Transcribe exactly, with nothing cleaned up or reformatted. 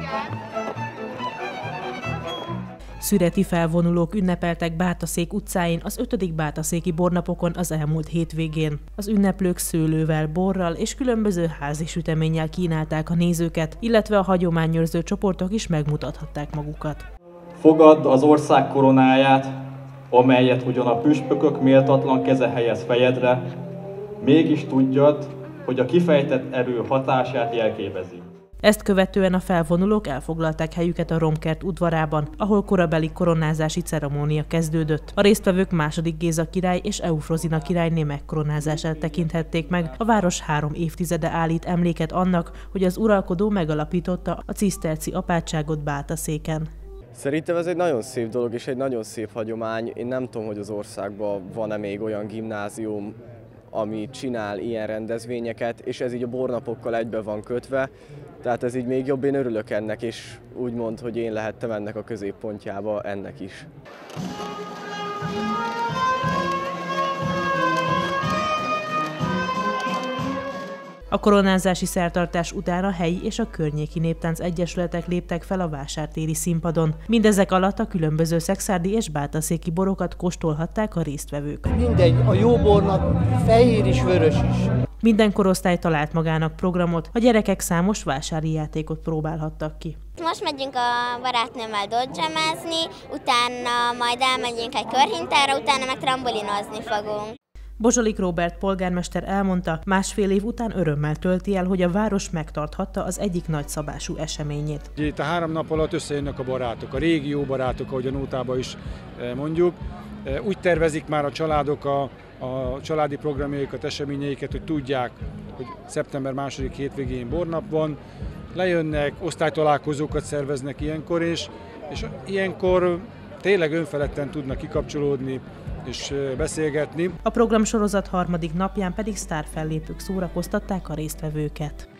Szüreti felvonulók ünnepeltek Bátaszék utcáin az ötödik bátaszéki bornapokon az elmúlt hétvégén. Az ünneplők szőlővel, borral és különböző házi süteménnyel kínálták a nézőket, illetve a hagyományőrző csoportok is megmutathatták magukat. Fogadd az ország koronáját, amelyet ugyan a püspökök méltatlan keze helyez fejedre, mégis tudjad, hogy a kifejtett erő hatását jelképezi. Ezt követően a felvonulók elfoglalták helyüket a Romkert udvarában, ahol korabeli koronázási ceremónia kezdődött. A résztvevők második Géza király és Eufrozina királyné megkoronázását tekinthették meg. A város három évtizede állít emléket annak, hogy az uralkodó megalapította a ciszterci apátságot Bátaszéken. Szerintem ez egy nagyon szép dolog és egy nagyon szép hagyomány. Én nem tudom, hogy az országban van-e még olyan gimnázium, ami csinál ilyen rendezvényeket, és ez így a bornapokkal egybe van kötve, tehát ez így még jobb, én örülök ennek, és úgy mond, hogy én lehettem ennek a középpontjába ennek is. A koronázási szertartás után a helyi és a környéki néptánc egyesületek léptek fel a vásártéri színpadon. Mindezek alatt a különböző szekszárdi és bátaszéki borokat kóstolhatták a résztvevők. Mindegy, a jó bornak fehér és vörös is. Minden korosztály talált magának programot, a gyerekek számos vásári játékot próbálhattak ki. Most megyünk a barátnőmmel dodgemezni, utána majd elmegyünk egy körhintára, utána meg trambolinozni fogunk. Bozsolik Róbert polgármester elmondta, másfél év után örömmel tölti el, hogy a város megtarthatta az egyik nagyszabású eseményét. Itt a három nap alatt összejönnek a barátok, a régi jó barátok, ahogy a nótában is mondjuk. Úgy tervezik már a családok a, a családi programjaikat, eseményeiket, hogy tudják, hogy szeptember második hétvégén bornap van. Lejönnek, osztálytalálkozókat szerveznek ilyenkor is, és ilyenkor tényleg önfeledten tudnak kikapcsolódni és beszélgetni. A programsorozat harmadik napján pedig sztárfellépők szórakoztatták a résztvevőket.